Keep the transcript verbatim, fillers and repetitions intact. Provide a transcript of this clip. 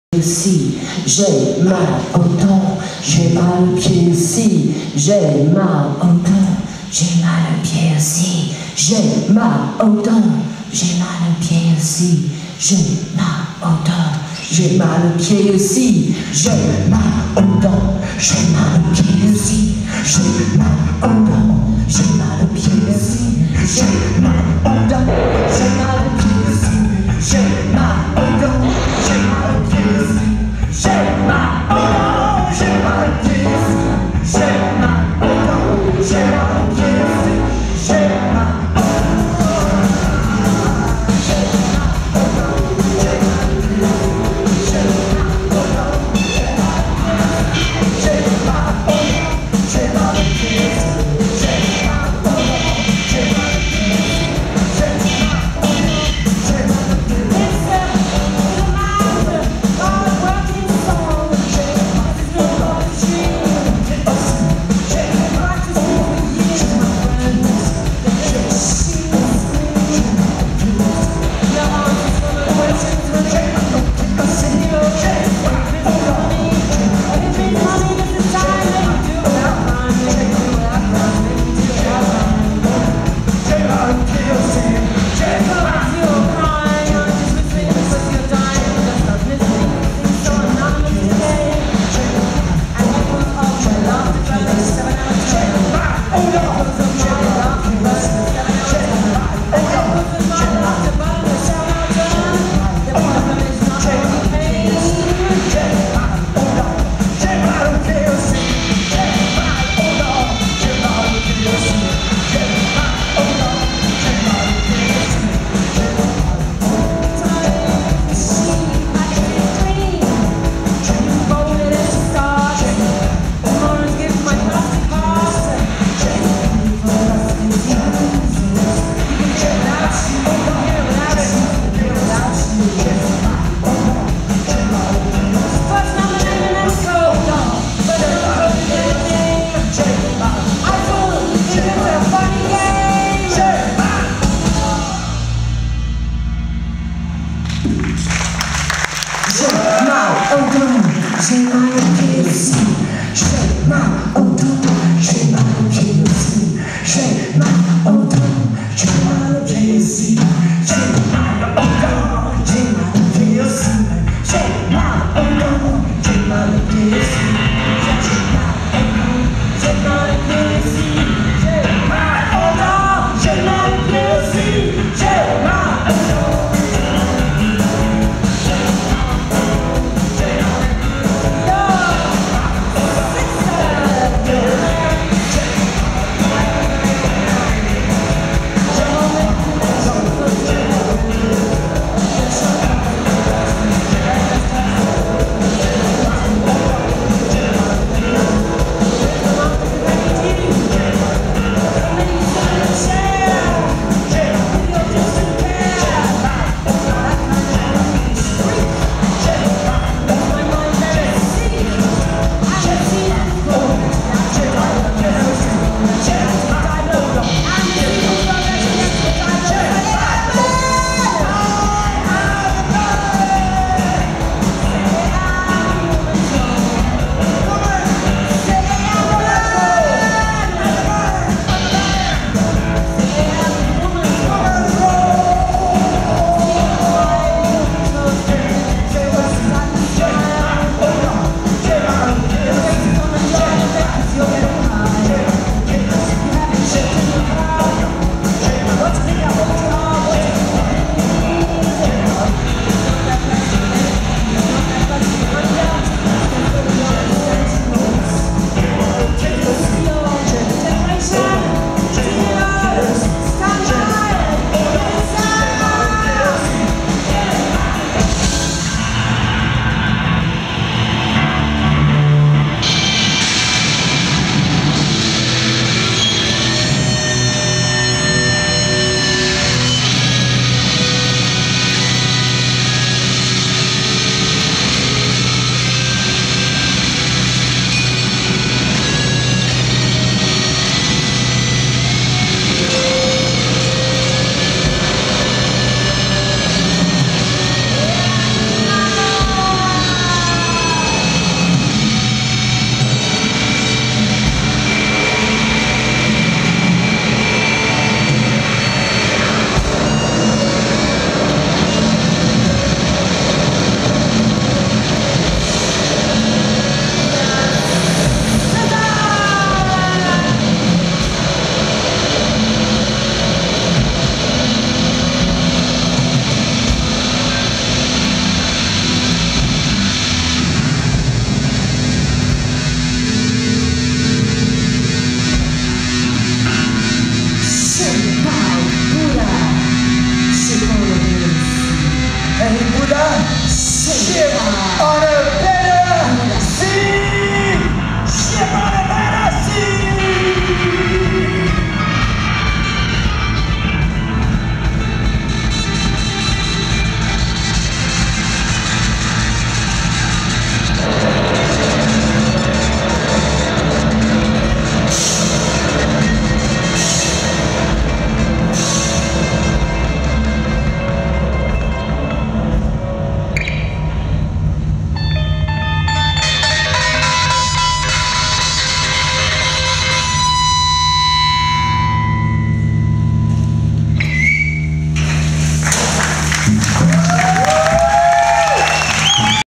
Si j'ai mal au dos, j'ai mal au pied aussi. J'ai mal au dos, j'ai mal au pied aussi. J'ai mal au dos, j'ai mal au pied aussi. J'ai mal au dos, j'ai mal au pied aussi. J'ai mal au dos, j'ai mal au pied aussi. J'ai mal au dos, j'ai mal au pied aussi. J'ai mal au dos, j'ai mal au pied aussi. J'ai mal au dos, j'ai mal au pied aussi. J'ai mal au dos, j'ai mal au pied aussi. J'ai mal au dos, j'ai mal au pied aussi. J'ai mal au J'ai mal au dos, j'ai mal au pied aussi. J'ai mal